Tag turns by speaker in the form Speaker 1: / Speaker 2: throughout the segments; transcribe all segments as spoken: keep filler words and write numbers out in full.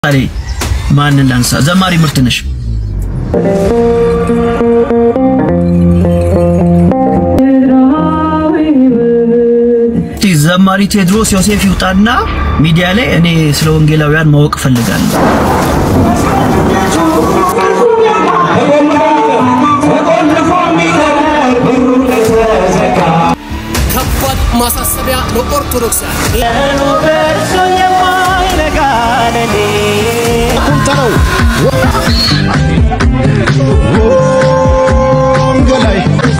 Speaker 1: علي ما ننسى زماري مرتنش تي زماري تدروس يوسف يوطانا ميديا لي اني سለ ወንጌላውያን ማወቅ ፈልጋለሁ
Speaker 2: ከባድ ማሳሰቢያ ለኦርቶዶክሳውያን ኩንተለው ወንጌላይ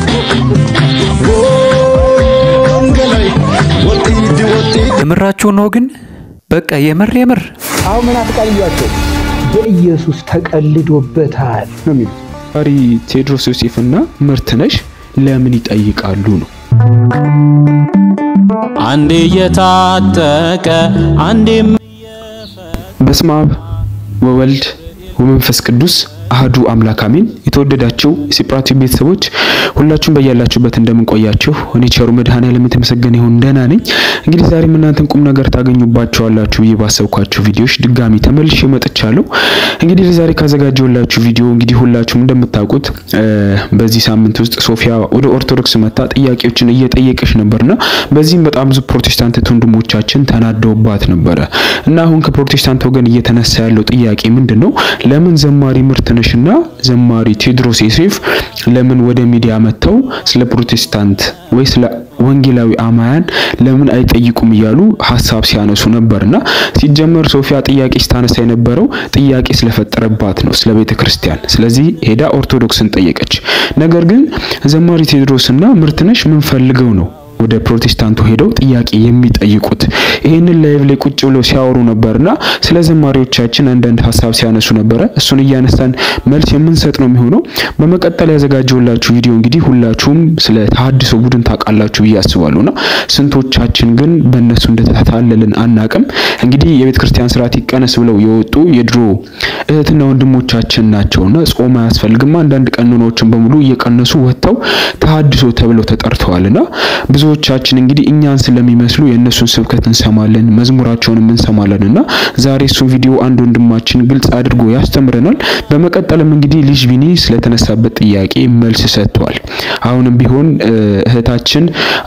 Speaker 2: ወንጌላይ ወጥይ ወጥይ
Speaker 3: የምራችሁ ነው ግን በቃ የምር የምር
Speaker 4: አሁን ምን አትቀልያቸው በኢየሱስ ተቀልዶበታል ነው የሚሉት
Speaker 5: አሪ ቴድሮስ ዮሴፍና ምርትነሽ ለምን ይጠይቃሉ ነው
Speaker 6: አንዴ የታጠቀ አንዴም
Speaker 5: በስመ አብ ወወልድ ወመንፈስ ቅዱስ አሐዱ አምላክ አሜን። የተወደዳችሁ የሲፕራቱ ቤተሰቦች ሁላችሁም በያላችሁበት እንደምን ቆያችሁ? እኔ ቸሩ መድኃኔዓለም የተመሰገነ ይሁን ደህና ነኝ። እንግዲህ ዛሬ እናንተን ቁም ነገር ታገኙባችኋላችሁ ይባሰብኳችሁ ቪዲዮዎች ድጋሚ ተመልሼ መጥቻለሁ። እንግዲህ ዛሬ ካዘጋጀሁላችሁ ቪዲዮ እንግዲህ ሁላችሁም እንደምታውቁት በዚህ ሳምንት ውስጥ ሶፊያ ወደ ኦርቶዶክስ መጣ ጥያቄዎችን እየጠየቀች ነበርና በዚህም በጣም ብዙ ፕሮቴስታንት ወንድሞቻችን ተናደውባት ነበር እና አሁን ከፕሮቴስታንት ወገን እየተነሳ ያለው ጥያቄ ምንድነው? ለምን ዘማሪ ምርትነሽና ዘማሪ ቴድሮስ ዮሴፍ ለምን ወደ ሚዲያ መተው ስለ ፕሮቴስታንት ወይ ስለ ወንጌላዊ አማያን ለምን አይጠይቁም ይያሉ ሐሳብ ሲያነሱ ነበርና ሲጀመር ሶፊያ ጥያቄ ስታነሳ የነበረው ጥያቄ ስለፈጠረባት ነው ስለ ቤተክርስቲያን ስለዚህ ሄዳ ኦርቶዶክስን ጠየቀች ነገር ግን ዘማሪ ቴድሮስና ምርትነሽ ምን ፈልገው ነው ወደ ፕሮቴስታንቱ ሄደው ጥያቄ የሚጠይቁት ይሄንን ላይቭ ላይ ቁጭ ብለው ሲያወሩ ነበርና ስለ ዘማሪዎቻችን አንዳንድ ሐሳብ ሲያነሱ ነበር እሱን እያነሳን መልስ የምንሰጥ ነው የሚሆነው በመቀጠል ያዘጋጀውላችሁ ቪዲዮ እንግዲህ ሁላችሁም ስለ ተሐድሶ ቡድን ታውቃላችሁ ይያስባሉና ስንቶቻችን ግን በእነሱ እንደተታለልን አናቅም እንግዲህ የቤተ ክርስቲያን ሥርዓት ይቀነስ ብለው የወጡ የድሮ እህትና ወንድሞቻችን ናቸውና ጾም አያስፈልግም አንዳንድ ቀኖኖችን በሙሉ እየቀነሱ ወጣው ተሐድሶ ተብለው ተጠርተዋልና ብዙዎቻችን እንግዲህ እኛን ስለሚመስሉ የነሱን ስብከት እንሰማለን መዝሙራቸውንም እንሰማለንና ዛሬ እሱ ቪዲዮ አንድ ወንድማችን ግልጽ አድርጎ ያስተምረናል በመቀጠልም እንግዲህ ልጅ ቢኒ ስለተነሳበት ጥያቄ መልስ ሰጥቷል አሁንም ቢሆን እህታችን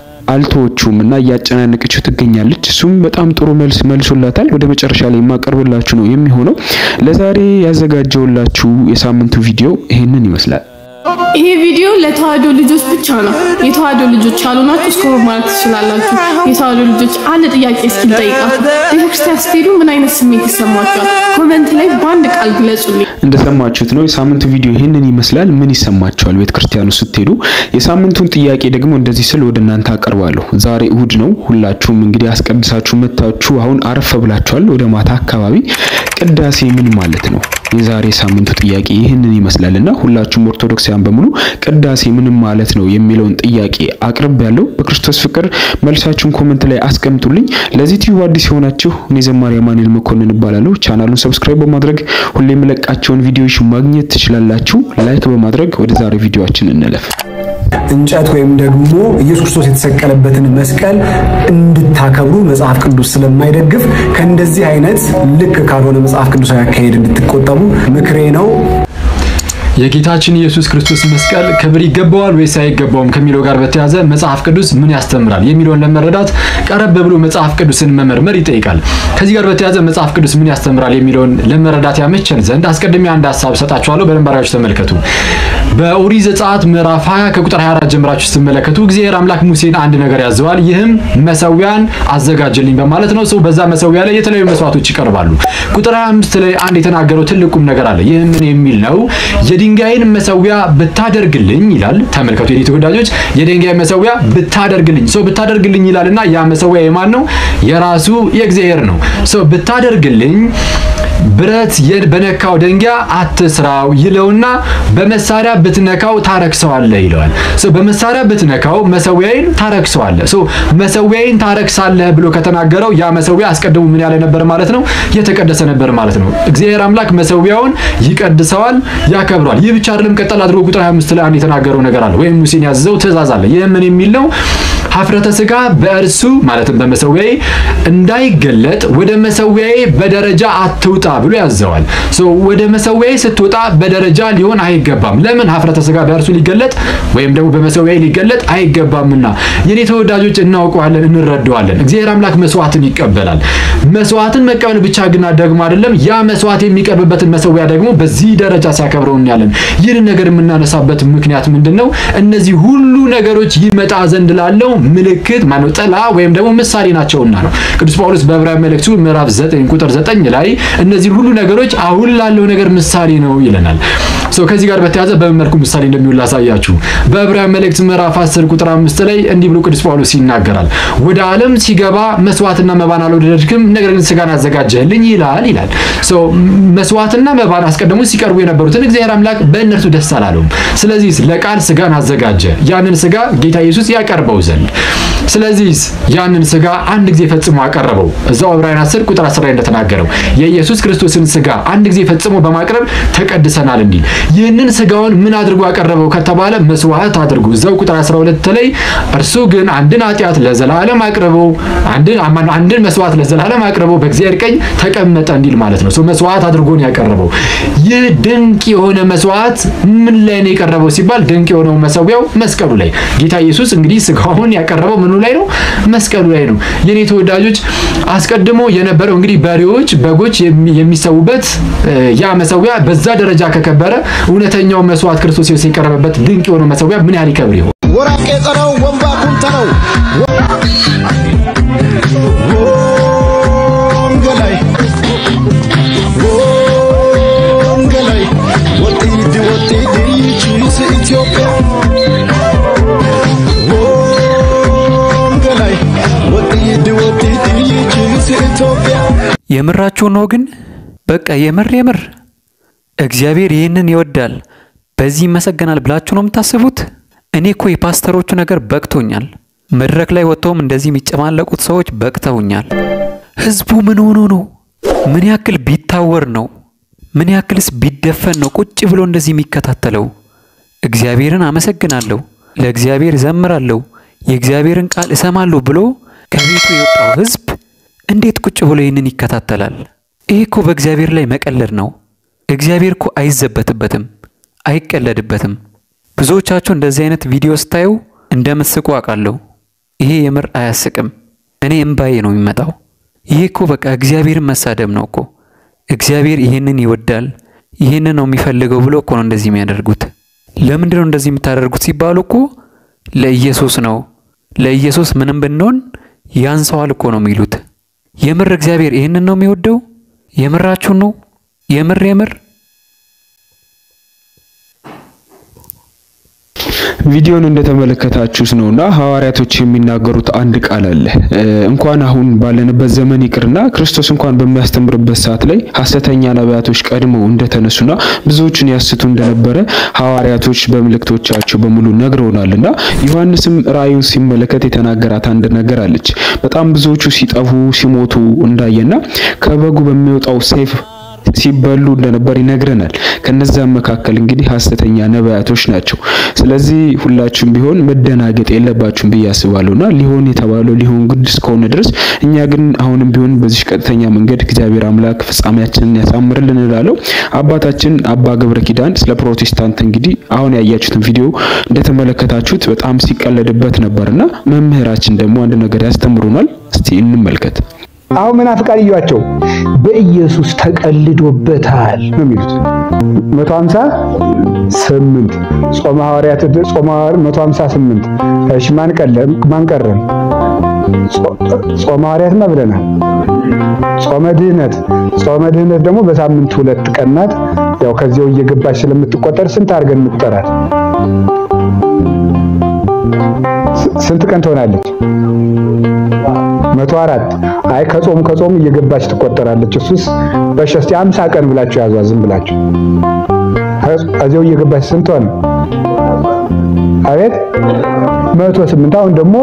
Speaker 5: አልቶቹምና ያጨናነቀችው ትገኛለች እሱም በጣም ጥሩ መልስ መልሶላታል ወደ መጨረሻ ላይ ማቀርብላችሁ ነው የሚሆነው ለዛሬ ያዘጋጀውላችሁ የሳምንቱ ቪዲዮ ይሄንን ይመስላል
Speaker 7: ይሄ ቪዲዮ ለተዋህዶ ልጆች ብቻ ነው የተዋህዶ ልጆች አሉናችሁ ስኮር ማለት ትችላላችሁ የተዋህዶ ልጆች አንድ ጥያቄ እስኪ ጠይቃችሁ ቤተክርስቲያን ስትሄዱ ምን አይነት ስሜት ይሰማችኋል ኮሜንት ላይ ባንድ ቃል ግለጹልኝ
Speaker 5: እንደሰማችሁት ነው የሳምንቱ ቪዲዮ ይሄንን ይመስላል ምን ይሰማችኋል ቤተክርስቲያኑ ስትሄዱ የሳምንቱን ጥያቄ ደግሞ እንደዚህ ስለ ወደናንተ አቀርባለሁ ዛሬ እሁድ ነው ሁላችሁም እንግዲህ አስቀድሳችሁ መታችሁ አሁን አረፈ ብላችኋል ወደ ማታ አካባቢ ቅዳሴ ምን ማለት ነው የዛሬ ሳምንቱ ጥያቄ ይሄንን ይመስላልና ሁላችሁም ኦርቶዶክሳውያን በሙሉ ቅዳሴ ምን ማለት ነው የሚለውን ጥያቄ አቅርብ ያለው በክርስቶስ ፍቅር መልሳችሁን ኮሜንት ላይ አስቀምጡልኝ ለዚህ ዩቲዩብ አዲስ ሆናችሁ እኔ ዘማሪ አማኑኤል መኮንን እባላለሁ ቻናሉን ሰብስክራይብ በማድረግ ሁሌም ለቃቸውን ቪዲዮዎች ማግኘት ትችላላችሁ ላይክ በማድረግ ወደ ዛሬ ቪዲዮአችን እንለፍ
Speaker 4: እንጨት ወይም ደግሞ ኢየሱስ ክርስቶስ የተሰቀለበትን መስቀል እንድታከብሩ መጽሐፍ ቅዱስ ስለማይደግፍ ከእንደዚህ አይነት ልክ ካልሆነ መጽሐፍ ቅዱሳዊ አካሄድ እንድትቆጠቡ ምክሬ ነው
Speaker 8: የጌታችን ኢየሱስ ክርስቶስ መስቀል ክብር ይገባዋል ወይስ አይገባውም ከሚለው ጋር በተያዘ መጽሐፍ ቅዱስ ምን ያስተምራል የሚለውን ለመረዳት ቀረብ ብሎ መጽሐፍ ቅዱስን መመርመር ይጠይቃል ከዚህ ጋር በተያዘ መጽሐፍ ቅዱስ ምን ያስተምራል የሚለውን ለመረዳት ያመቸን ዘንድ አስቀድሜ አንድ ሐሳብ ሰጣችኋለሁ በደንባራችሁ ተመልከቱ በኦሪት ዘጸአት ምዕራፍ ሃያ ከቁጥር ሃያ አራት ጀምራችሁ ስትመለከቱ እግዚአብሔር አምላክ ሙሴን አንድ ነገር ያዘዋል ይህም መሰዊያን አዘጋጅልኝ በማለት ነው ሰው በዛ መሰዊያ ላይ የተለያዩ መስዋዕቶች ይቀርባሉ ቁጥር ሃያ አምስት ላይ አንድ የተናገረው ትልቁም ነገር አለ ይህም ምን የሚል ነው የድንጋይን መሰዊያ ብታደርግልኝ ይላል ተመልከቱ የኔ ተወዳጆች የድንጋይ መሰዊያ ብታደርግልኝ ሰው ብታደርግልኝ ይላልና ያ መሰዊያ የማን ነው የራሱ የእግዚአብሔር ነው ሰው ብታደርግልኝ ብረት በነካው ደንጊያ አትስራው ይለውና በመሳሪያ ብትነካው ታረክሰዋለህ ይለዋል ሶ በመሳሪያ ብትነካው መሰዊያዬን ታረክሰዋለህ ሶ መሰዊያዬን ታረክሳለህ ብሎ ከተናገረው ያ መሰዊያ አስቀድሞ ምን ያለ ነበር ማለት ነው የተቀደሰ ነበር ማለት ነው እግዚአብሔር አምላክ መሰዊያውን ይቀድሰዋል ያከብራል ይህ ብቻ አይደለም ቀጠል አድርጎ ቁጥር ሃያ አምስት ላይ አንድ የተናገረው ነገር አለ ወይም ሙሴን ያዘው ትእዛዝ አለ ይሄ ምን የሚል ነው ሀፍረተ ስጋ በእርሱ ማለትም በመሰዊያዬ እንዳይገለጥ ወደ መሰዊያዬ በደረጃ አትውጣ ውጣ ብሎ ያዘዋል ሶ ወደ መሰዊያዬ ስትወጣ በደረጃ ሊሆን አይገባም ለምን ሀፍረተ ሥጋ በእርሱ ሊገለጥ ወይም ደግሞ በመሰዊያዬ ሊገለጥ አይገባምና የኔ ተወዳጆች እናውቀዋለን እንረዳዋለን እግዚአብሔር አምላክ መስዋዕትን ይቀበላል መስዋዕትን መቀበል ብቻ ግን ደግሞ አይደለም ያ መስዋዕት የሚቀርብበትን መሰዊያ ደግሞ በዚህ ደረጃ ሲያከብረው እናያለን ይህን ነገር የምናነሳበት ምክንያት ምንድነው እነዚህ ሁሉ ነገሮች ይመጣ ዘንድ ላለው ምልክት ማነው ጥላ ወይም ደግሞ ምሳሌ ናቸውና ነው ቅዱስ ጳውሎስ በዕብራውያን መልእክቱ ምዕራፍ ዘጠኝ ቁጥር ዘጠኝ ላይ እነዚህ ሁሉ ነገሮች አሁን ላለው ነገር ምሳሌ ነው ይለናል ሶ ከዚህ ጋር በተያያዘ በመልኩ ምሳሌ እንደሚውል ላሳያችሁ በዕብራውያን መልእክት ምዕራፍ አስር ቁጥር አምስት ላይ እንዲህ ብሎ ቅዱስ ጳውሎስ ይናገራል ወደ ዓለም ሲገባ መስዋዕትና መባን አልወደድክም ነገር ግን ሥጋን አዘጋጀህልኝ ይላል ይላል ሶ መስዋዕትና መባን አስቀድሞ ሲቀርቡ የነበሩትን እግዚአብሔር አምላክ በእነርሱ ደስ አላለውም ስለዚህ ለቃል ሥጋን አዘጋጀ ያንን ሥጋ ጌታ ኢየሱስ ያቀርበው ዘንድ ስለዚህ ያንን ሥጋ አንድ ጊዜ ፈጽሞ አቀረበው እዛው ዕብራውያን አስር ቁጥር አስር ላይ እንደተናገረው የኢየሱስ ክርስቶስን ሥጋ አንድ ጊዜ ፈጽሞ በማቅረብ ተቀድሰናል እንዲል ይህንን ሥጋውን ምን አድርጎ አቀረበው ከተባለ መስዋዕት አድርጎ እዛው ቁጥር አስራ ሁለት ላይ እርሱ ግን አንድን ኃጢአት ለዘላለም አቅርበው አንድን አንድን መስዋዕት ለዘላለም አቅርበው በእግዚአብሔር ቀኝ ተቀመጠ እንዲል ማለት ነው ሶ መስዋዕት አድርጎ ነው ያቀረበው ይህ ድንቅ የሆነ መስዋዕት ምን ላይ ነው የቀረበው ሲባል ድንቅ የሆነው መሰዊያው መስቀሉ ላይ ጌታ ኢየሱስ እንግዲህ ሥጋውን ያቀረበው ምኑ ላይ ነው መስቀሉ ላይ ነው የኔ ተወዳጆች አስቀድሞ የነበረው እንግዲህ በሬዎች በጎች የሚሰውበት ያ መሰዊያ በዛ ደረጃ ከከበረ እውነተኛው መስዋዕት ክርስቶስ ኢየሱስ የቀረበበት ድንቅ የሆነው መሰዊያ ምን ያህል ይከብር ይሆን
Speaker 2: ወራቄ ጠራው ወንባ ኩንተራው ወንገላይ ወንገላይ ወጥዲ ወጥዲ ይቺስ ኢትዮጵያ ወንገላይ ወጥዲ ወጥዲ ይቺስ ኢትዮጵያ
Speaker 3: የምራችሁ ነው ግን በቃ የምር የምር እግዚአብሔር ይሄንን ይወዳል በዚህ መሰገናል ብላችሁ ነው የምታስቡት እኔ እኮ የፓስተሮቹ ነገር በቅቶኛል መድረክ ላይ ወጥተውም እንደዚህ የሚጨማለቁት ሰዎች በቅተውኛል ህዝቡ ምን ሆኖ ነው ምን ያክል ቢታወር ነው ምን ያክልስ ቢደፈን ነው ቁጭ ብሎ እንደዚህ የሚከታተለው እግዚአብሔርን አመሰግናለሁ ለእግዚአብሔር ዘምራለሁ የእግዚአብሔርን ቃል እሰማለሁ ብሎ ከቤቱ የወጣው ህዝብ እንዴት ቁጭ ብሎ ይሄንን ይከታተላል ይሄ እኮ በእግዚአብሔር ላይ መቀለድ ነው እግዚአብሔር እኮ አይዘበትበትም አይቀለድበትም ብዙዎቻችሁ እንደዚህ አይነት ቪዲዮ ስታዩ እንደምትስቁ አውቃለሁ ይሄ የምር አያስቅም እኔ እምባዬ ነው የሚመጣው ይሄ እኮ በቃ እግዚአብሔርን መሳደብ ነው እኮ እግዚአብሔር ይሄንን ይወዳል ይሄንን ነው የሚፈልገው ብሎ እኮ ነው እንደዚህ የሚያደርጉት ለምንድን ነው እንደዚህ የምታደርጉት ሲባሉ እኮ ለኢየሱስ ነው ለኢየሱስ ምንም ብንሆን ያንሰዋል እኮ ነው የሚሉት የምር እግዚአብሔር ይሄንን ነው የሚወደው የምራችሁ ነው የምር የምር
Speaker 5: ቪዲዮን እንደተመለከታችሁት ነውና ሐዋርያቶች የሚናገሩት አንድ ቃል አለ እንኳን አሁን ባለንበት ዘመን ይቅርና ክርስቶስ እንኳን በሚያስተምርበት ሰዓት ላይ ሐሰተኛ ነቢያቶች ቀድመው እንደተነሱና ብዙዎችን ያስቱ እንደነበረ ሐዋርያቶች በመልእክቶቻቸው በሙሉ ነግረውናልና ዮሐንስም ራእዩን ሲመለከት የተናገራት አንድ ነገር አለች በጣም ብዙዎቹ ሲጠፉ ሲሞቱ እንዳየና ከበጉ በሚወጣው ሰይፍ ሲበሉ እንደነበር ይነግረናል ከነዛም መካከል እንግዲህ ሐሰተኛ ነቢያቶች ናቸው ስለዚህ ሁላችሁም ቢሆን መደናገጥ የለባችሁም በያስባሉና ሊሆን የተባለው ሊሆን ግድ እስከሆነ ድረስ እኛ ግን አሁንም ቢሆን በዚህ ቀጥተኛ መንገድ እግዚአብሔር አምላክ ፍጻሜያችንን ያሳምርልን እንላለው አባታችን አባ ገብረ ኪዳን ስለ ፕሮቴስታንት እንግዲህ አሁን ያያችሁትን ቪዲዮ እንደተመለከታችሁት በጣም ሲቀለድበት ነበርና መምህራችን ደግሞ አንድ ነገር ያስተምሩናል እስቲ እንመልከት
Speaker 4: አሁን መናፍቃን ይያቸው በኢየሱስ ተቀልዶበታል ነው የሚሉት መቶ ሃምሳ ስምንት ጾመ ሐዋርያት ጾመ መቶ ሃምሳ ስምንት እሺ ማን ቀለም ማን ቀረም ጾመ ሐዋርያት ብለናል ጾመ ድህነት ጾመ ድህነት ደግሞ በሳምንት ሁለት ቀናት ያው ከዚያው እየገባች ስለምትቆጠር ስንት አድርገን እንቁጠራት ስንት ቀን ትሆናለች መቶ አራት አይ ከጾም ከጾም እየገባች ትቆጠራለች እሱስ በሸስቲ ሃምሳ ቀን ብላችሁ ያዟ ዝም ብላችሁ አዚው እየገባች ስንት ሆነ አቤት መቶ ስምንት አሁን ደግሞ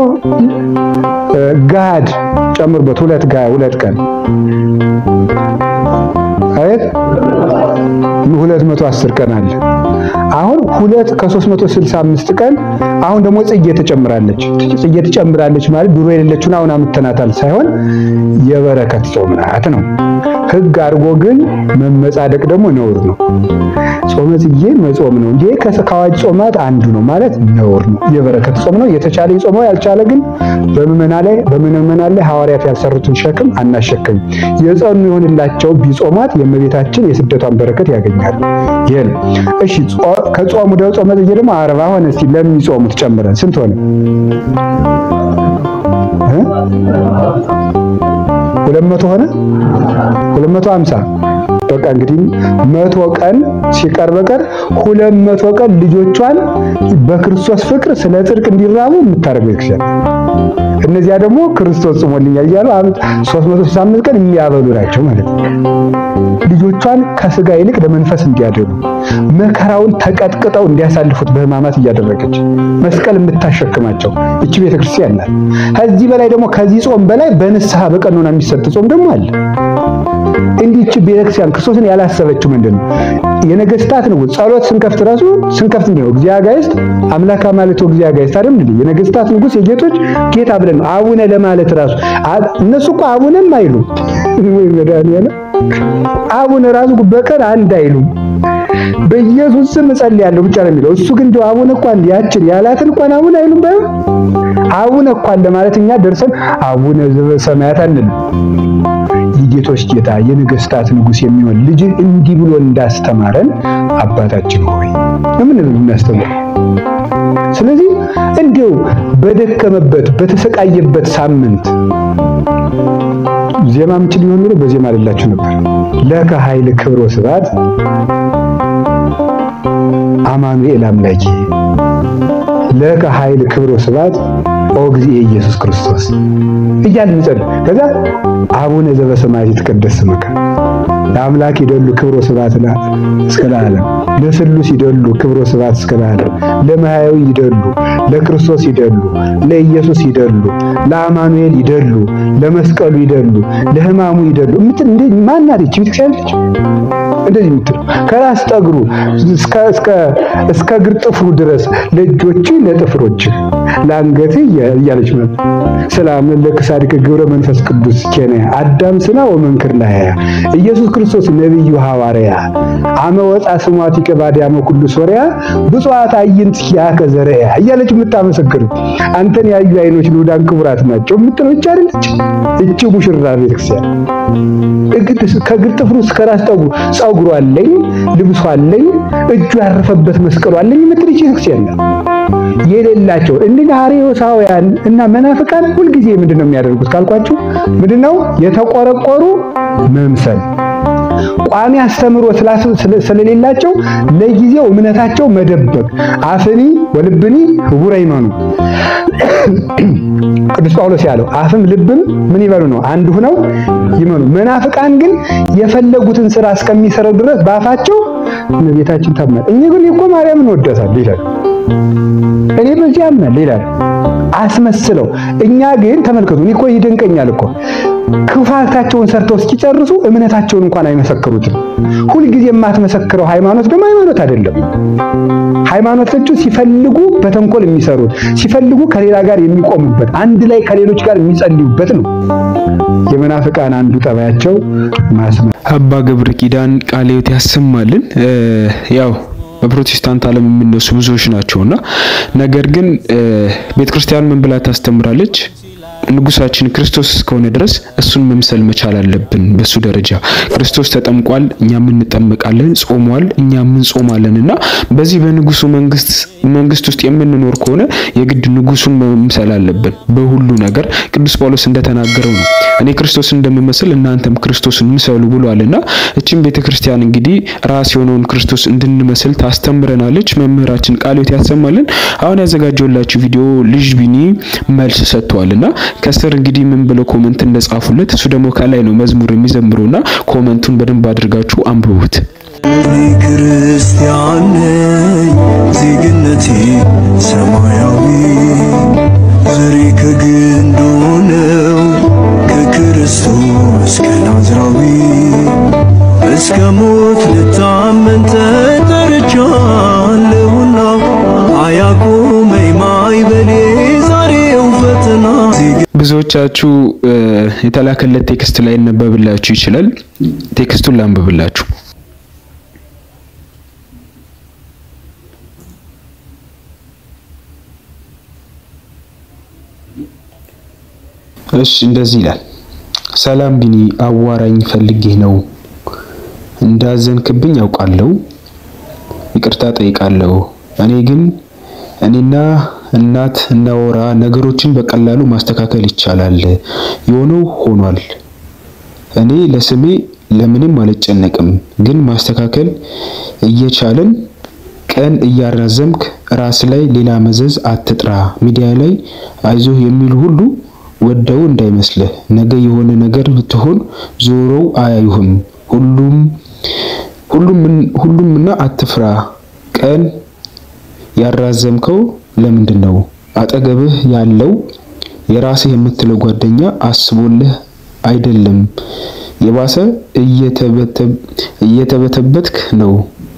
Speaker 4: ጋድ ጨምርበት ሁለት ጋር ሁለት ቀን አየት ሁለት መቶ አስር ቀን አለ። አሁን ሁለት ከ365 ቀን አሁን ደግሞ ጽጌ ተጨምራለች። ጽጌ ተጨምራለች ማለት ድሮ የሌለችውን አሁን አምጥተናታል ሳይሆን የበረከት ጾም ናት ነው። ሕግ አድርጎ ግን መመጻደቅ ደግሞ ነውር ነው። ጾመ ጽጌ መጾም ነው እንጂ ከሰካዋጅ ጾማት አንዱ ነው ማለት ነውር ነው። የበረከት ጾም ነው። የተቻለ ጾመው ያልቻለ ግን በመመና ላይ በመመና ላይ ሐዋርያት ያልሰሩትን ሸክም አናሸክም። የጾም ይሆንላቸው ቢጾማት የእመቤታችን የስደቷን በረከት ያገኛሉ። ይሄን እሺ ከጾሙ ደው ጾመ ጽጌ ደግሞ አርባ ሆነ። እስቲ ለሚጾሙት ጨምረን ስንት ሆነ? እ ሁለት መቶ ሆነ። ሁለት መቶ ሃምሳ በቃ እንግዲህ መቶ ቀን ሲቀር በቀር ሁለት መቶ ቀን ልጆቿን በክርስቶስ ፍቅር ስለ ጽድቅ እንዲራቡ የምታደርገው ይክሰል። እነዚያ ደግሞ ክርስቶስ ጾሞልኛል እያሉ ሶስት መቶ ስልሳ አምስት ቀን የሚያበሉ ናቸው ማለት ነው። ልጆቿን ከስጋ ይልቅ ለመንፈስ እንዲያደሉ መከራውን ተቀጥቅጠው እንዲያሳልፉት በህማማት እያደረገች መስቀል የምታሸክማቸው እቺ ቤተክርስቲያን ናት። ከዚህ በላይ ደግሞ ከዚህ ጾም በላይ በንስሐ በቀኖና የሚሰጥ ጾም ደግሞ አለ። እንዲች ቤተክርስቲያን ክርስቶስን ያላሰበችው ምንድነው? የነገስታት ነው ጸሎት ስንከፍት ራሱ ስንከፍት ነው እግዚአብሔር አምላካ ማለት እግዚአብሔር አይደለም እንዴ? የነገስታት ንጉስ የጌቶች ጌታ ብለን ነው አቡነ ለማለት ራሱ እነሱ እኮ አቡነም አይሉ ወይ መዳን አቡነ ራሱ በቀር አንድ አይሉ በኢየሱስ ስም ጸልያለሁ ብቻ ነው የሚለው። እሱ ግን እንደው አቡነ እንኳን ያችን ያላትን እንኳን አቡነ አይሉም። ባይ አቡነ እንኳን ለማለት እኛ ደርሰን አቡነ ዘበሰማያት አንልም። የጌቶች ጌታ የነገስታት ንጉስ የሚሆን ልጅ እንዲህ ብሎ እንዳስተማረን አባታችን ሆይ ለምን ነው እናስተምር? ስለዚህ እንደው በደከመበት በተሰቃየበት ሳምንት ዜማ ምችል ይሆን ነው በዜማ አይደላችሁ ነበር። ለከ ኃይል ክብር ወስባት አማኑኤል አምላኬ ለከ ኃይል ክብር ወስባት ኦ እግዚእ ኢየሱስ ክርስቶስ እያልን እንጸልይ። ከዛ አቡነ ዘበሰማያት ይትቀደስ ስምከ ለአምላክ ይደሉ ክብር ወስባት እስከ ለዓለም ለስሉስ ይደሉ ክብር ወስባት እስከ ለዓለም ለማያዊ ይደሉ ለክርስቶስ ይደሉ ለኢየሱስ ይደሉ ለአማኑኤል ይደሉ ለመስቀሉ ይደሉ ለሕማሙ ይደሉ እምት እንደ ማናት እቺ ትክሻለች እንደዚህ ምትል ከራስ ጠግሩ እስከ እስከ እስከ እግር ጥፍሩ ድረስ ለእጆች ለጥፍሮች ለአንገት እያለች ማለት ሰላም ለክሳድከ ግብረ መንፈስ ቅዱስ ከነ አዳም ስና ወመንክር ላይ ኢየሱስ ክርስቶስ ነብዩ ሐዋርያ አመ ወጣ ስማቲ ከባዲያመ ኩሉ ሶሪያ ብፁዓት አይንት ያከ ዘረያ እያለች የምታመሰክር አንተን ያዩ አይኖች ልውዳን ክቡራት ናቸው የምትለው ብቻ አይደለች እቺ ሙሽራ ቤተክርስቲያን እግድስ ከግር ጥፍሩ እስከ ራስ ጠጉ ጸጉሩ አለኝ ልብሱ አለኝ እጁ ያረፈበት መስቀሉ አለኝ የምትል ቤተክርስቲያን የሌላቸው እንዲህ አሪዮሳውያን እና መናፍቃን ሁሉ ጊዜ ምንድነው የሚያደርጉት ካልኳችሁ ምንድነው የተቆረቆሩ መምሰል ቋሚ አስተምሮ ስለሌላቸው ለጊዜው እምነታቸው መደበቅ አፍኒ ወልብኒ ህቡረ ይመኑ ቅዱስ ጳውሎስ ያለው አፍም ልብም ምን ይበሉ ነው አንድ ሆነው ይመኑ። መናፍቃን ግን የፈለጉትን ስራ እስከሚሰሩ ድረስ ባፋቸው ነብያታችን ታማኝ እኔ ግን እኮ ማርያምን ወደታለሁ ይላል እኔ በዚህ አምናለሁ ይላል አስመስለው። እኛ ግን ተመልከቱ እኮ ይደንቀኛል እኮ ክፋታቸውን ሰርተው እስኪጨርሱ እምነታቸውን እንኳን አይመሰክሩትም። ሁሉ ጊዜ የማትመሰክረው ሃይማኖት ደግሞ ሃይማኖት አይደለም። ሃይማኖቶቹ ሲፈልጉ በተንኮል የሚሰሩት ሲፈልጉ ከሌላ ጋር የሚቆሙበት አንድ ላይ ከሌሎች ጋር የሚጸልዩበት ነው። የመናፍቃን አንዱ ጠባያቸው ማስመ
Speaker 5: አባ ገብረ ኪዳን ቃልዮት ያሰማልን። ያው በፕሮቴስታንት ዓለም የሚነሱ ብዙዎች ናቸውና ነገር ግን ቤተክርስቲያን ምን ብላ ታስተምራለች? ንጉሳችን ክርስቶስ እስከሆነ ድረስ እሱን መምሰል መቻል አለብን። በሱ ደረጃ ክርስቶስ ተጠምቋል፣ እኛም እንጠመቃለን፣ ጾሟል፣ እኛም እንጾማለንና በዚህ በንጉሱ መንግስት መንግስት ውስጥ የምንኖር ከሆነ የግድ ንጉሱን መምሰል አለብን በሁሉ ነገር። ቅዱስ ጳውሎስ እንደተናገረው ነው እኔ ክርስቶስ እንደምመስል እናንተም ክርስቶስን ምሰሉ ብሏልና እቺም ቤተክርስቲያን እንግዲህ ራስ የሆነውን ክርስቶስ እንድንመስል ታስተምረናለች። መምህራችን ቃልዮት ያሰማልን። አሁን ያዘጋጀውላችሁ ቪዲዮ ልጅ ቢኒ መልስ ሰጥቷልና ከስር እንግዲህ ምን ብለው ኮሜንት እንደጻፉለት እሱ ደግሞ ከላይ ነው መዝሙር የሚዘምሩና ኮሜንቱን በደንብ አድርጋችሁ አንብቡት።
Speaker 2: ክርስቲያን ዜግነቴ ሰማያዊ ዘሬ ከግንዱ ነው ከክርስቶስ ከናዝራዊ እስከ ሞት ልታመን ተጠርቻለሁና አያቁመኝ ማይበሌ ዛሬው ፈተና
Speaker 5: ብዙዎቻችሁ የተላከለት ቴክስት ላይ ነበብላችሁ ይችላል ቴክስቱን ላንብብላችሁ እሺ እንደዚህ ይላል ሰላም ቢኒ አዋራኝ ፈልጌ ነው እንዳዘንክብኝ ያውቃለሁ ይቅርታ ጠይቃለሁ እኔ ግን እኔና እናት እናወራ ነገሮችን በቀላሉ ማስተካከል ይቻላል የሆነው ሆኗል እኔ ለስሜ ለምንም አልጨነቅም ግን ማስተካከል እየቻለን ቀን እያራዘምክ ራስ ላይ ሌላ መዘዝ አትጥራ ሚዲያ ላይ አይዞህ የሚሉ ሁሉ ወደው እንዳይመስልህ ነገ የሆነ ነገር ብትሆን ዞሮው አያዩህም ሁሉም ሁሉም ሁሉምና አትፍራ ቀን ያራዘምከው ለምንድነው አጠገብህ ያለው የራስህ የምትለው ጓደኛ አስቦልህ አይደለም የባሰ እየተበተብ እየተበተበትክ ነው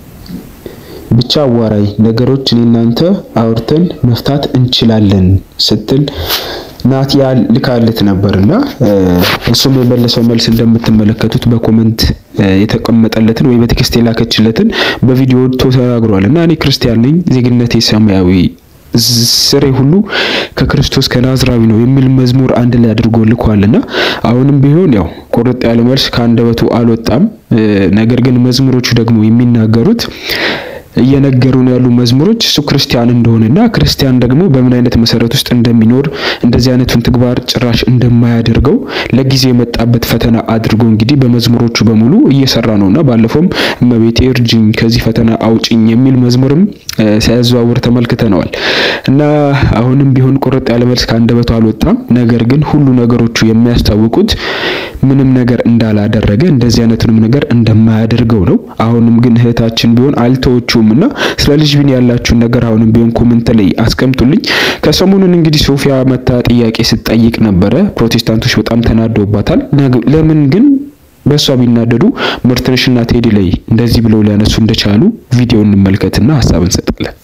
Speaker 5: ብቻ አዋራይ ነገሮች እኔናንተ አውርተን መፍታት እንችላለን ስትል ናቲያ ልካለት ነበርና እሱም የመለሰው መልስ እንደምትመለከቱት በኮሜንት የተቀመጠለትን ወይ በቴክስት የላከችለትን በቪዲዮ ተናግሯልና እኔ ክርስቲያን ነኝ ዜግነቴ ሰማያዊ ስሬ ሁሉ ከክርስቶስ ከናዝራዊ ነው የሚል መዝሙር አንድ ላይ አድርጎ ልኳልና አሁንም ቢሆን ያው ቆርጥ ያለ መልስ ካንደበቱ አልወጣም ነገር ግን መዝሙሮቹ ደግሞ የሚናገሩት እየነገሩን ያሉ መዝሙሮች እሱ ክርስቲያን እንደሆነና ክርስቲያን ደግሞ በምን አይነት መሰረት ውስጥ እንደሚኖር እንደዚህ አይነቱን ተግባር ጭራሽ እንደማያደርገው ለጊዜ የመጣበት ፈተና አድርጎ እንግዲህ በመዝሙሮቹ በሙሉ እየሰራ ነውና ባለፈውም እመቤቴ እርጅኝ ከዚህ ፈተና አውጪኝ የሚል መዝሙርም ሲያዘዋውር ተመልክተናል እና አሁንም ቢሆን ቆርጥ ያለ መልስ ካንደበቱ አልወጣም ነገር ግን ሁሉ ነገሮቹ የሚያስታውቁት ምንም ነገር እንዳላደረገ እንደዚህ አይነቱንም ነገር እንደማያደርገው ነው አሁንም ግን እህታችን ቢሆን አልተወቹምና ስለ ልጅ ቢን ያላችሁ ነገር አሁንም ቢሆን ኮሜንት ላይ አስቀምጡልኝ ከሰሞኑን እንግዲህ ሶፊያ መታ ጥያቄ ስትጠይቅ ነበር ፕሮቴስታንቶች በጣም ተናደውባታል ለምን ግን በሷ ቢናደዱ ምርትንሽና ቴዲ ላይ እንደዚህ ብለው ሊያነሱ እንደቻሉ ቪዲዮውን እንመልከትና ሐሳብ እንሰጣለን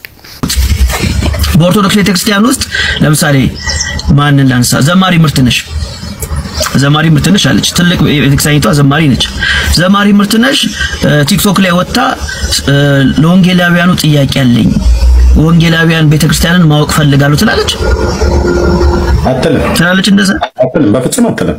Speaker 1: በኦርቶዶክስ ቤተክርስቲያን ውስጥ ለምሳሌ ማንን ላንሳ ዘማሪ ምርትነሽ ዘማሪ ምርትነሽ አለች ትልቅ ቤተክርስቲያኒቷ ዘማሪ ነች ዘማሪ ምርትነሽ ቲክቶክ ላይ ወጣ ለወንጌላውያኑ ጥያቄ አለኝ ወንጌላውያን ቤተክርስቲያንን ማወቅ ፈልጋለሁ ትላለች
Speaker 9: አትልም
Speaker 1: ትላለች እንደዛ
Speaker 9: አትልም በፍጹም አትልም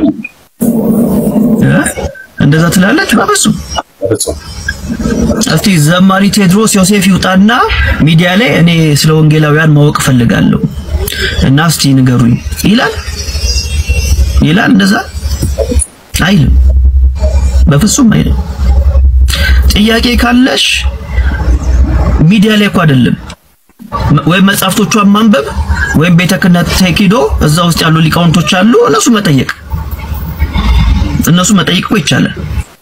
Speaker 1: እንደዛ ትላለች በፍጹም
Speaker 9: በፍጹም
Speaker 1: እስቲ ዘማሪ ቴድሮስ ዮሴፍ ይውጣና ሚዲያ ላይ እኔ ስለ ወንጌላውያን ማወቅ ፈልጋለሁ እና እስቲ ንገሩኝ ይላል ይላል እንደዛ አይልም በፍጹም አይልም ጥያቄ ካለሽ ሚዲያ ላይ እኮ አይደለም ወይ መጻፍቶቿን ማንበብ ወይ ቤተ ክህነት ተኪዶ እዛ ውስጥ ያሉ ሊቃውንቶች አሉ እነሱ መጠየቅ እነሱ መጠየቅ እኮ ይቻላል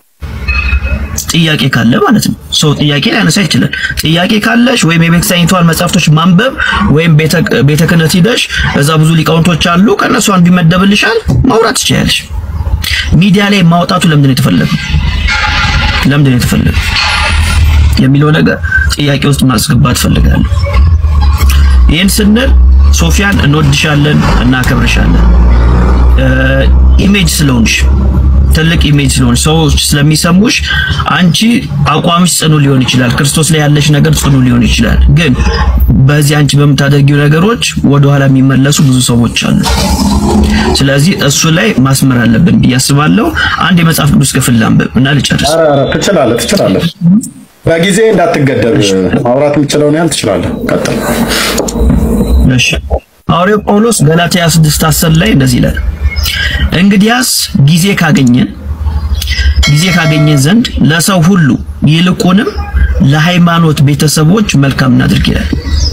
Speaker 1: ጥያቄ ካለ ማለት ነው ሶ ጥያቄ ሊያነሳ ይችላል ጥያቄ ካለሽ ወይ የቤተክርስቲያኒቷን መጻፍቶች ማንበብ ወይ ቤተ ቤተ ክህነት ሂደሽ እዛ ብዙ ሊቃውንቶች አሉ ከነሱ አንዱ ይመደብልሻል ማውራት ይችላልሽ ሚዲያ ላይ ማውጣቱ ለምን ነው የተፈለገው ለምን ነው የተፈለገው የሚለው ነገር ጥያቄ ውስጥ ማስገባት ፈልጋለሁ ይሄን ስንል ሶፊያን እንወድሻለን እናከብርሻለን ኢሜጅ ስለሆንሽ ትልቅ ኢሜጅ ስለሆንሽ ሰዎች ስለሚሰሙሽ አንቺ አቋምሽ ጽኑ ሊሆን ይችላል ክርስቶስ ላይ ያለሽ ነገር ጽኑ ሊሆን ይችላል ግን በዚህ አንቺ በመታደርጊው ነገሮች ወደ ኋላ የሚመለሱ ብዙ ሰዎች አሉ ስለዚህ እሱ ላይ ማስመር አለብን ያስባለው አንድ የመጽሐፍ ቅዱስ ክፍል ላንብብ እና ልጨርስ
Speaker 9: አረ ትችላለህ ትችላለህ በጊዜ እንዳትገደብ ማውራት የምትችለውን ያህል ትችላለህ ቀጥል
Speaker 1: እሺ ሐዋርያው ጳውሎስ ገላትያ ስድስት አስር ላይ እንደዚህ ይላል እንግዲያስ ጊዜ ካገኘን ጊዜ ካገኘን ዘንድ ለሰው ሁሉ ይልቁንም ለሃይማኖት ቤተሰቦች መልካም እናድርግ ይላል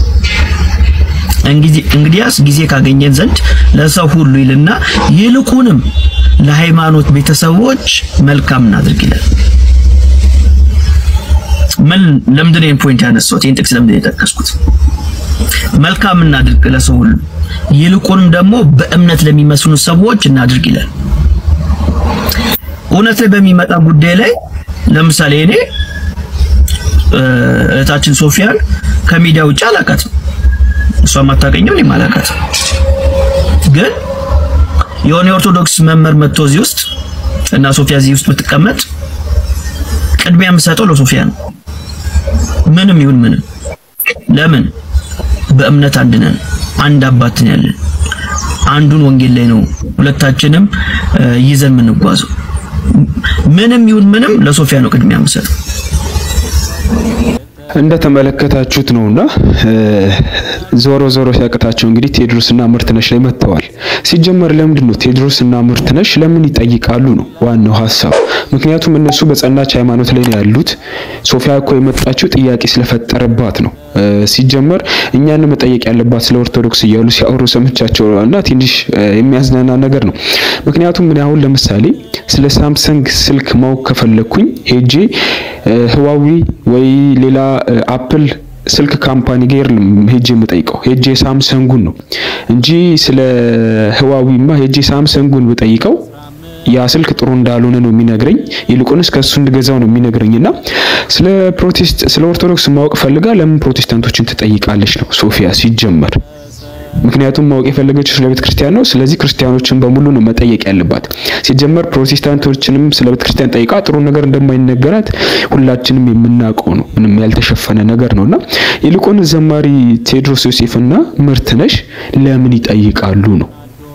Speaker 1: እንግዲህ እንግዲያስ ጊዜ ካገኘን ዘንድ ለሰው ሁሉ ይልና ይልቁንም ለሃይማኖት ቤተሰቦች መልካም እናድርግ ይላል ምን ለምንድን ነው ፖይንት ያነሳሁት ይሄን ጥቅስ ለምንድን ነው የጠቀስኩት መልካም እናድርግ ለሰው ሁሉ ይልቁንም ደግሞ በእምነት ለሚመስሉ ሰዎች እናድርግ ይላል እውነት ላይ በሚመጣ ጉዳይ ላይ ለምሳሌ እኔ እታችን ሶፊያን ከሚዲያ ውጭ አላውቃትም እሷ ማታቀኝም እኔ ማላውቃት ግን የሆነ ኦርቶዶክስ መምህር መጥቶ እዚህ ውስጥ እና ሶፊያ እዚህ ውስጥ ብትቀመጥ ቅድሚያ የምሰጠው ለሶፊያ ነው ምንም ይሁን ምንም ለምን በእምነት አንድ ነን አንድ አባት ነን ያለን አንዱን ወንጌል ላይ ነው ሁለታችንም ይዘን ምንጓዘው ምንም ይሁን ምንም ለሶፊያ ነው ቅድሚያ የምሰጠው
Speaker 5: እንደተመለከታችሁት ነውና ዞሮ ዞሮ ሲያቀታቸው እንግዲህ ቴድሮስና ምርትነሽ ላይ መጥተዋል ሲጀመር ለምንድን ነው ቴድሮስና ምርትነሽ ለምን ይጠይቃሉ ነው ዋናው ሐሳብ ምክንያቱም እነሱ በጸናች ሃይማኖት ላይ ነው ያሉት ሶፊያ እኮ የመጣችው ጥያቄ ስለፈጠረባት ነው ሲጀመር እኛን መጠየቅ ያለባት ስለ ኦርቶዶክስ እያሉ ሲያወሩ ሰምቻቸውና ትንሽ የሚያዝናና ነገር ነው ምክንያቱም ምን አሁን ለምሳሌ ስለ ሳምሰንግ ስልክ ማወቅ ከፈለኩኝ ሄጄ ህዋዊ ወይ ሌላ አፕል ስልክ ካምፓኒ ጋር ሄጄ መጠይቀው ሄጄ ሳምሰንጉን ነው እንጂ ስለ ህዋዊማ ሄጄ ሳምሰንጉን በጠይቀው ያ ስልክ ጥሩ እንዳልሆነ ነው የሚነግረኝ ይልቁንስ ከሱ እንደገዛው ነው የሚነግረኝና ስለ ፕሮቴስት ስለ ኦርቶዶክስ ማወቅ ፈልጋ ለምን ፕሮቴስታንቶችን ትጠይቃለች ነው ሶፊያ ሲጀመር ምክንያቱም ማወቅ የፈለገችው ስለ ቤተ ክርስቲያን ነው ስለዚህ ክርስቲያኖችን በሙሉ ነው መጠየቅ ያለባት ሲጀመር ፕሮቴስታንቶችንም ስለ ቤተ ክርስቲያን ጠይቃ ጥሩ ነገር እንደማይነገራት ሁላችንም የምናውቀው ነው ምንም ያልተሸፈነ ነገር ነውና ይልቁን ዘማሪ ቴድሮስ ዮሴፍና ምርትነሽ ለምን ይጠይቃሉ ነው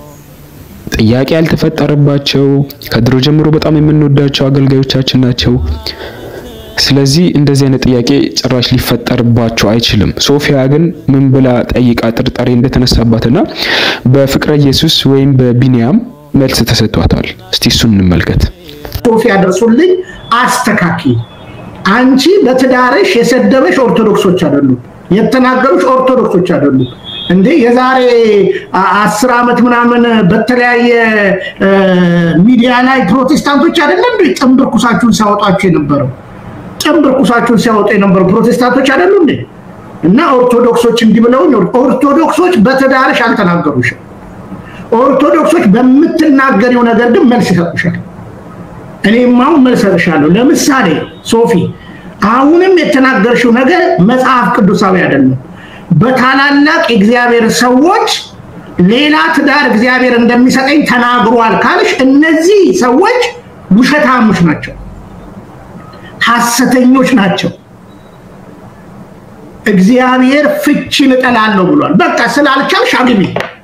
Speaker 5: ጥያቄ ያልተፈጠረባቸው ከድሮ ጀምሮ በጣም የምንወዳቸው አገልጋዮቻችን ናቸው ስለዚህ እንደዚህ አይነት ጥያቄ ጭራሽ ሊፈጠርባቸው አይችልም ሶፊያ ግን ምን ብላ ጠይቃ ጥርጣሬ እንደተነሳባትና በፍቅረ ኢየሱስ ወይም በቢኒያም መልስ ተሰጥቷታል እስቲ እሱን እንመልከት
Speaker 10: ሶፊያ ደርሶልኝ አስተካኪ አንቺ በትዳርሽ የሰደበሽ ኦርቶዶክሶች አይደሉ የተናገሩሽ ኦርቶዶክሶች አይደሉ እንዴ የዛሬ አስር አመት ምናምን በተለያየ ሚዲያ ላይ ፕሮቴስታንቶች አይደለም እንዴ ጥምብርኩሳችሁን ሲያወጣችሁ የነበረው ጥምብርኩሳችሁን ሲያወጡ የነበሩ ፕሮቴስታንቶች አይደሉ እንዴ እና ኦርቶዶክሶች እንዲብለው ኦርቶዶክሶች በትዳርሽ አልተናገሩሽ ኦርቶዶክሶች በመትናገሪው ነገር ግን መልስ ይሰጡሻል እኔማው መልስ ሰጥሻለሁ ለምሳሌ ሶፊ አሁንም የተናገርሽው ነገር መጽሐፍ ቅዱሳዊ አይደለም በታላላቅ እግዚአብሔር ሰዎች ሌላ ትዳር እግዚአብሔር እንደሚሰጠኝ ተናግሯል ካልሽ እነዚህ ሰዎች ውሸታሞች ናቸው ሐሰተኞች ናቸው እግዚአብሔር ፍቺን እጠላለሁ ብሏል በቃ ስላልቻልሽ አግቢ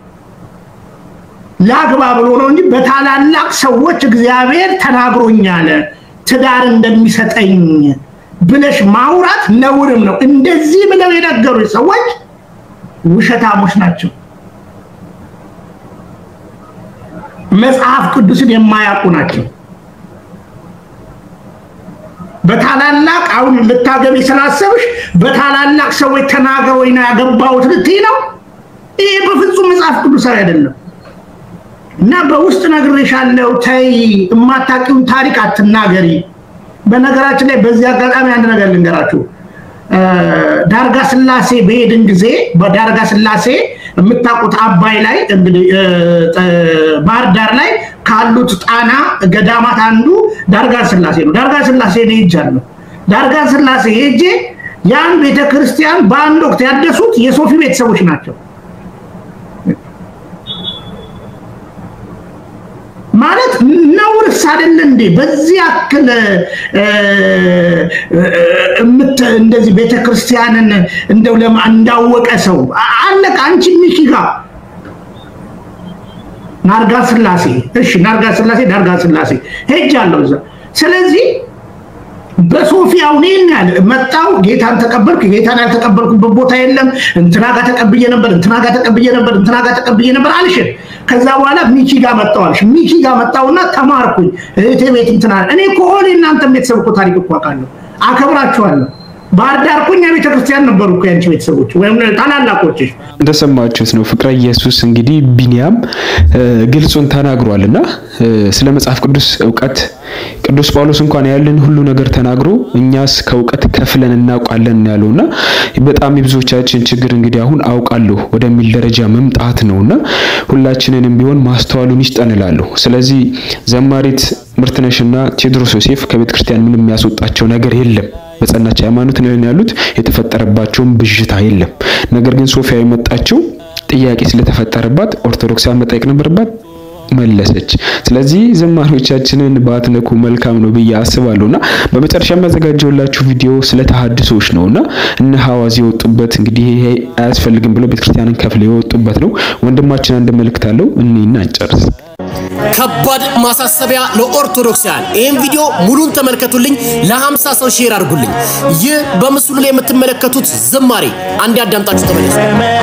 Speaker 10: ላግባ ብሎ ነው እንጂ በታላላቅ ሰዎች እግዚአብሔር ተናግሮኛል ትዳር እንደሚሰጠኝ ብለሽ ማውራት ነውርም ነው እንደዚህ ብለው የነገሩ ሰዎች ውሸታሞች ናቸው መጽሐፍ ቅዱስን የማያውቁ ናቸው በታላላቅ አሁን ልታገቢ ስላሰብሽ በታላላቅ ሰዎች ተናግረውኝ ነው ያገባሁት ልትይ ነው ይሄ በፍጹም መጽሐፍ ቅዱሳዊ አይደለም እና በውስጥ ነግሬሻለሁ ተይ እማታውቂውን ታሪክ አትናገሪ በነገራችን ላይ በዚህ አጋጣሚ አንድ ነገር ልንገራችሁ ዳርጋ ስላሴ በሄድን ጊዜ በዳርጋ ስላሴ የምታውቁት አባይ ላይ እንግዲህ ባህር ዳር ላይ ካሉት ጣና ገዳማት አንዱ ዳርጋ ስላሴ ነው ዳርጋ ስላሴ ነው ይጃለሁ ዳርጋ ስላሴ ሄጄ ያን ቤተክርስቲያን በአንድ ወቅት ያደሱት የሶፊ ቤተሰቦች ናቸው ማለት ነውርስ አይደል እንዴ በዚህ አክል እምት እንደዚህ ቤተክርስቲያንን እንደው ለማንዳወቀ ሰው አለቀ አንቺ ሚኪጋ ናርጋ ስላሴ እሺ ናርጋ ስላሴ ዳርጋ ስላሴ ሄጃለሁ እዛ ስለዚህ በሶፊያው ነኝ ያለ መጣው ጌታን ተቀበልኩ ጌታን ያልተቀበልኩበት ቦታ የለም እንትና ጋር ተቀብዬ ነበር እንትና ጋር ተቀብዬ ነበር እንትና ጋር ተቀብዬ ነበር አልሽ ከዛ በኋላ ሚኪ ጋር መጣው አልሽ ሚኪ ጋር መጣውና ተማርኩኝ እህቴ ቤት እንትና እኔ ኮሆኔ እናንተ ቤተሰብ እኮ ታሪክ እኮ አውቃለሁ አከብራችኋለሁ ባህር ዳር እኮ እኛ ቤተክርስቲያን ነበሩ እኮ ያንቺ ቤተሰቦች ወይም ታላላቆችሽ
Speaker 5: እንደሰማችሁት ነው ፍቅረ ኢየሱስ እንግዲህ ቢኒያም ግልጹን ተናግሯልና ስለ መጽሐፍ ቅዱስ ዕውቀት ቅዱስ ጳውሎስ እንኳን ያለን ሁሉ ነገር ተናግሮ እኛስ ከዕውቀት ከፍለን እናውቃለን ያለውና በጣም የብዙዎቻችን ችግር እንግዲህ አሁን አውቃለሁ ወደሚል ደረጃ መምጣት ነውና ሁላችንንም ቢሆን ማስተዋሉን ይስጠንላሉ ስለዚህ ዘማሪት ምርትነሽና ቴዎድሮስ ዮሴፍ ከቤተ ክርስቲያን ምንም የሚያስወጣቸው ነገር የለም በጸናች ሃይማኖት ነው ያሉት የተፈጠረባቸው ብዥታ የለም ነገር ግን ሶፊያ የመጣችው ጥያቄ ስለተፈጠረባት ኦርቶዶክሳን መጠየቅ ነበርባት መለሰች ስለዚህ ዘማሪዎቻችንን ባትነኩ መልካም ነው ብዬ አስባለሁና በመጨረሻ ማዘጋጀውላችሁ ቪዲዮ ስለ ተሐድሶች ነውና እነ ሐዋዝ የወጡበት እንግዲህ ይሄ አያስፈልግም ብሎ ቤተክርስቲያንን ከፍለ የወጡበት ነው ወንድማችን አንድ መልእክት አለው እኔና እንጨርስ
Speaker 11: ከባድ ማሳሰቢያ ለኦርቶዶክሳውያን ይሄን ቪዲዮ ሙሉን ተመልከቱልኝ ለ50 ሰው ሼር አድርጉልኝ ይህ በምስሉ ላይ የምትመለከቱት ዝማሬ አንድ ያዳምጣችሁ ተመለሱ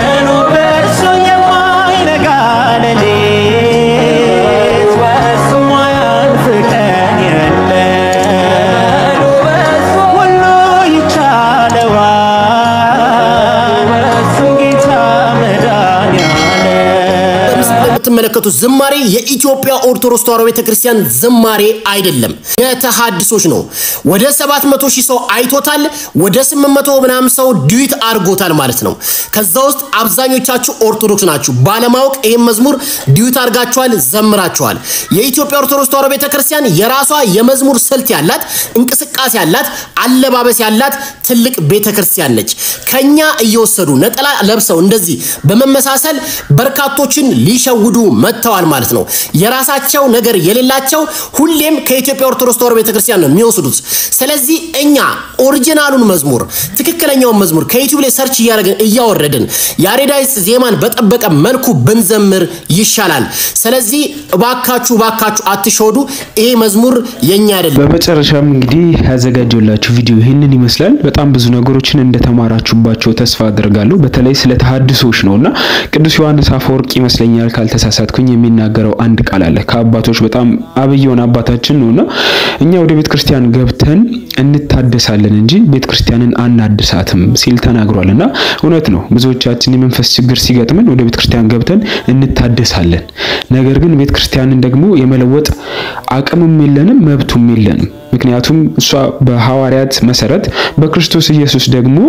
Speaker 11: የምትመለከቱት ዝማሬ የኢትዮጵያ ኦርቶዶክስ ተዋሕዶ ቤተክርስቲያን ዝማሬ አይደለም የተሐድሶች ነው ወደ ሰባት መቶ ሺህ ሰው አይቶታል ወደ ስምንት መቶ ምናምን ሰው ዲዩት አርጎታል ማለት ነው ከዛ ውስጥ አብዛኞቻችሁ ኦርቶዶክስ ናችሁ ባለማወቅ ይሄን መዝሙር ዲዩት አርጋችኋል ዘምራችኋል የኢትዮጵያ ኦርቶዶክስ ተዋሕዶ ቤተክርስቲያን የራሷ የመዝሙር ስልት ያላት እንቅስቃሴ ያላት አለባበስ ያላት ትልቅ ቤተክርስቲያን ነች ከኛ እየወሰዱ ነጠላ ለብሰው እንደዚህ በመመሳሰል በርካቶችን ሊሸውዱ መተዋል ማለት ነው የራሳቸው ነገር የሌላቸው ሁሌም ከኢትዮጵያ ኦርቶዶክስ ተዋሕዶ ቤተክርስቲያን ነው የሚወስዱት ስለዚህ እኛ ኦሪጂናሉን መዝሙር ትክክለኛውን መዝሙር ከዩቲዩብ ላይ ሰርች እያደረግን እያወረድን ያሬዳዊ ዜማን በጠበቀ መልኩ ብንዘምር ይሻላል ስለዚህ ባካችሁ ባካችሁ አትሾዱ ይሄ መዝሙር የኛ አይደለም
Speaker 5: በመጨረሻም እንግዲህ ያዘጋጀውላችሁ ቪዲዮ ይሄንን ይመስላል በጣም ብዙ ነገሮችን እንደተማራችሁባቸው ተስፋ አደርጋለሁ በተለይ ስለ ተሐድሶች ነውና ቅዱስ ዮሐንስ አፈወርቅ ይመስለኛል ካልተሳሳትኩኝ የሚናገረው አንድ ቃል አለ ከአባቶች በጣም አብየውን አባታችን ነውና እኛ ወደ ቤተ ክርስቲያን ገብተን እንታደሳለን እንጂ ቤተ ክርስቲያንን አናድሳትም ሲል ተናግሯልና እውነት ነው ብዙዎቻችን የመንፈስ ችግር ሲገጥመን ወደ ቤተ ክርስቲያን ገብተን እንታደሳለን ነገር ግን ቤተ ክርስቲያንን ደግሞ የመለወጥ አቅምም የለንም መብቱም የለንም ምክንያቱም እሷ በሐዋርያት መሰረት በክርስቶስ ኢየሱስ ደግሞ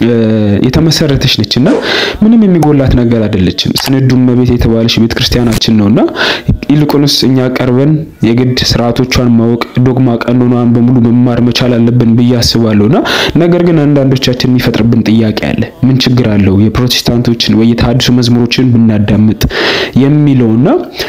Speaker 5: የተመሰረተች ነችና ምንም የሚጎላት ነገር አይደለችም ስንዱም መቤት የተባለች ቤተ ክርስቲያናችን ነውና ይልቁንስ እኛ ቀርበን የግድ ስርዓቶቿን ማወቅ ዶግማ ቀኖናን በሙሉ መማር መቻል አለብን በያስባለውና ነገር ግን አንዳንዶቻችን የሚፈጥርብን ጥያቄ አለ ምን ችግር አለው የፕሮቴስታንቶችን ወይ የተሐድሶ መዝሙሮችን ብናዳምጥ የሚለውና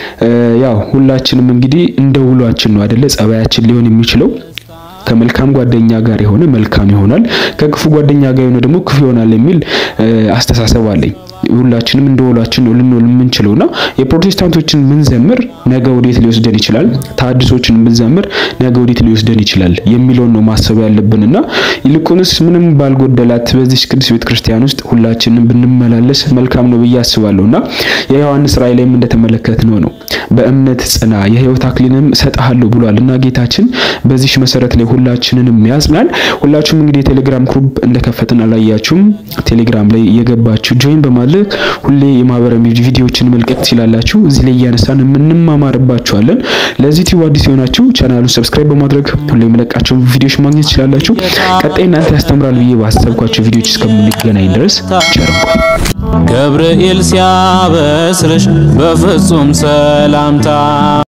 Speaker 5: ያው ሁላችንም እንግዲህ እንደውሏችን ነው አይደለ ጸባያችን ሊሆን የሚችለው ከመልካም ጓደኛ ጋር የሆነ መልካም ይሆናል ከክፉ ጓደኛ ጋር የሆነ ደግሞ ክፉ ይሆናል የሚል አስተሳሰብ አለኝ ሁላችንም እንደውላችን ነው ልንውል የምንችለውና የፕሮቴስታንቶችን ምንዘምር ነገ ወዴት ሊወስደን ይችላል ተሐድሶችን ምንዘምር ነገ ወዴት ሊወስደን ይችላል የሚለውን ነው ማሰብ ያለብንና ይልቁንስ ምንም ባልጎደላት በዚህ ቅዱስ ቤተክርስቲያን ውስጥ ሁላችንም ብንመላለስ መልካም ነው በያስባለውና የዮሐንስ ራእይ ላይም እንደተመለከትነው ነው በእምነት ጽና የሕይወት አክሊልንም ሰጣሃለሁ ብሏልና ጌታችን በዚህ መሰረት ላይ ሁላችንንም ያጽናል ሁላችሁም እንግዲህ ቴሌግራም ግሩፕ እንደከፈተን አላያችሁም ቴሌግራም ላይ የገባችሁ ጆይን በማለት ሁሌ የማህበራዊ ቪዲዮዎችን መልቀቅ ትችላላችሁ እዚህ ላይ ያነሳን ምንማማርባችኋለን ለዚህ ቲቪ አዲስ ሆናችሁ ቻናሉን ሰብስክራይብ በማድረግ ሁሌ የምለቃቸው ቪዲዮዎች ማግኘት ትችላላችሁ ቀጣይ እናንተ ያስተምራል ብዬ ባሰብኳቸው ቪዲዮዎች እስከምንገናኝ ድረስ ቸርቆ
Speaker 6: ገብርኤል ሲያበስርሽ በፍጹም ሰላምታ